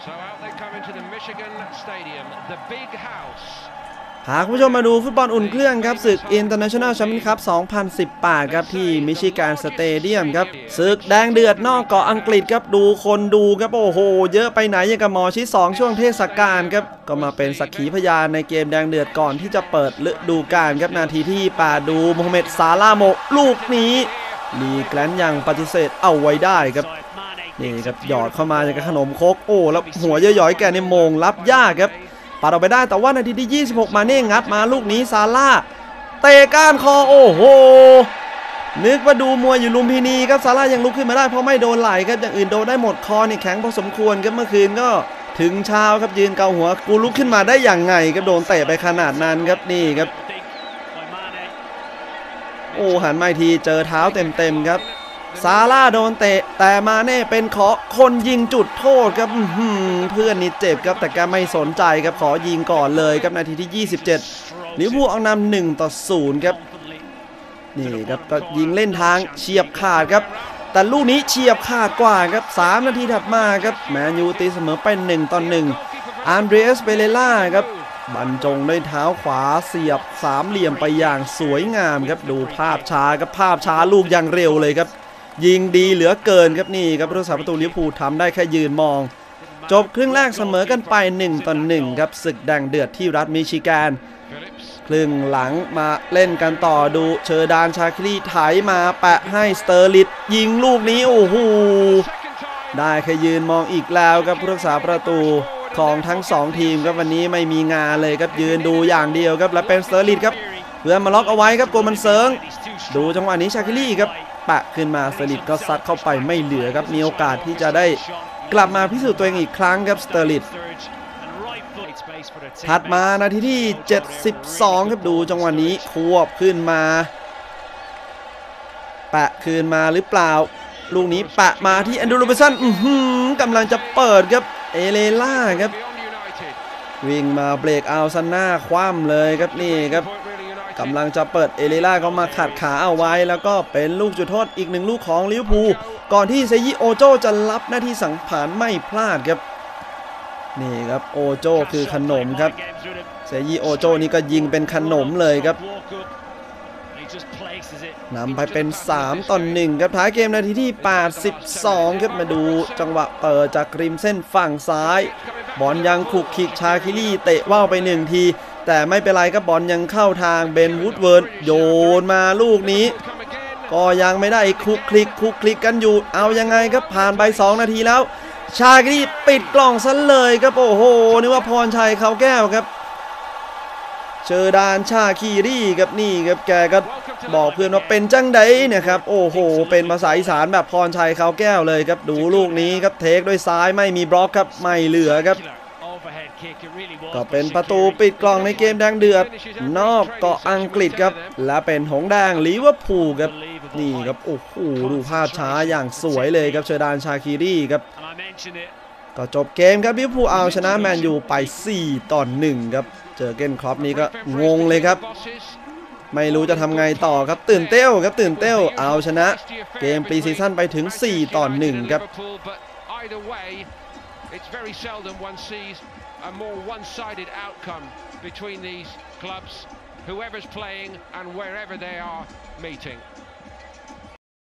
พาคุณผู้ชมมาดูฟุตบอลอุ่นเครื่องครับศึก International Champions Cup 2018 ครับที่มิชิแกนสเตเดียมครับศึกแดงเดือดนอกเกาะอังกฤษครับดูคนดูครับโอ้โหเยอะไปไหนยังกับหมอชิด2ช่วงเทศกาลครับก็มาเป็นสักขีพยานในเกมแดงเดือดก่อนที่จะเปิดฤดูกาลครับนาทีที่8ดูโมฮัมเหม็ดซาลาโมลูกนี้ลีแกลนยังปฏิเสธเอาไว้ได้ครับนี่ครับหยอดเข้ามาอย่างกับขนมครกโอ้แล้วหัวย่อยๆแกในโมงรับยากครับปัดออกไปได้แต่ว่านาทีที่26มาเน่งัดมาลูกนี้ซาร่าเตะก้านคอโอ้โหนึกว่าดูมวยอยู่ลุมพินีครับซาร่ายังลุกขึ้นมาได้เพราะไม่โดนไหล่ครับอย่างอื่นโดนได้หมดคอนี่แข็งพอสมควรครับเมื่อคืนก็ถึงเช้าครับยืนเกาหัวกูลุกขึ้นมาได้อย่างไงครับโดนเตะไปขนาดนั้นครับนี่ครับโอ้หันมาทีเจอเท้าเต็มครับซาร่าโดนเตะแต่มาเน่เป็นขอคนยิงจุดโทษครับเพื่อนนี่เจ็บครับแต่แกไม่สนใจครับขอยิงก่อนเลยครับนาทีที่27ลิเวอร์พูลเอานำ1-0ครับนี่ครับก็ยิงเล่นทางเฉียบขาดครับแต่ลูกนี้เฉียบขาดกว่าครับ3นาทีถัดมาครับแมนยูตีเสมอไป1-1อันเดรสเปเรล่าครับบรรจงด้วยเท้าขวาเสียบสามเหลี่ยมไปอย่างสวยงามครับดูภาพช้าครับภาพช้าลูกอย่างเร็วเลยครับยิงดีเหลือเกินครับนี่ครับผู้รักษาประตูลิเวอร์พูลทำได้แค่ยืนมองจบครึ่งแรกเสมอกันไป1-1ครับศึกแดงเดือดที่รัฐมิชิแกนครึ่งหลังมาเล่นกันต่อดูเชอร์ดานชาคิรีไถมาแปะให้สเตอร์ลิตยิงลูกนี้โอ้โหได้แค่ยืนมองอีกแล้วครับผู้รักษาประตูของทั้ง2ทีมครับวันนี้ไม่มีงานเลยครับยืนดูอย่างเดียวครับและเป็นสเตอร์ลิตครับเพื่อนมาล็อกเอาไว้ครับโกมันเซิงดูจังหวะนี้ชาคิรีครับปะขึ้นมาสลิดก็ซัดเข้าไปไม่เหลือครับมีโอกาสที่จะได้กลับมาพิสูจน์ตัวเองอีกครั้งครับสเตอร์ลิตถัดมานาทีที่72ครับดูจังหวะนี้ควบขึ้นมาปะคืนมาหรือเปล่าลูกนี้ปะมาที่แอนดรูว์ โรเบร์ตสันกำลังจะเปิดครับเอเลล่าครับวิ่งมาเบรกเอาซันหน้าคว่ำเลยครับนี่ครับกำลังจะเปิดเอเลล่าเขามาขัดขาเอาไว้แล้วก็เป็นลูกจุดโทษอีก1ลูกของลิเวอร์พูลก่อนที่เซยิโอโจจะรับหน้าที่สังหารไม่พลาดครับนี่ครับโอโจคือขนมครับเซยิโอโจนี่ก็ยิงเป็นขนมเลยครับนำไปเป็น3-1ครับท้ายเกมนาทีที่82ครับมาดูจังหวะเปิดจากริมเส้นฝั่งซ้ายบอลยังคลุกคลิกชาคิรีเตะว่าวไป1ทีแต่ไม่เป็นไรครับบอลยังเข้าทางเบนวูดเวิร์ดโยนมาลูกนี้ก็ยังไม่ได้คลุกคลิกกันอยู่เอายังไงครับผ่านไป2นาทีแล้วชาคิรีปิดกล่องซะเลยครับโอ้โหนึกว่าพรชัยเขาแก้วครับเชอร์ดานชาคิรีครับนี่ครับแกก็บอกเพื่อนว่าเป็นจังไดนะครับโอ้โหเป็นภาษาอีสานแบบพรชัยเขาแก้วเลยครับดูลูกนี้ครับเทคด้วยซ้ายไม่มีบล็อกครับไม่เหลือครับก็เป็นประตูปิดกล่องในเกมแดงเดือดนอกเกาะอังกฤษครับและเป็นหงแดงลิเวอร์พูลครับนี่ครับโอ้โหดูภาพช้าอย่างสวยเลยครับเชอร์ดานชาคิรีครับก็จบเกมครับลิเวอร์พูลเอาชนะแมนยูไป4-1ครับเจอเกนคล็อปนี่ก็งงเลยครับไม่รู้จะทำไงต่อครับตื่นเต้วเอาชนะเกมปรีซีซั่นไปถึง4-1ครับ It's very seldom one sees a more one-sided outcome between these clubs, whoever's playing and wherever they are meeting.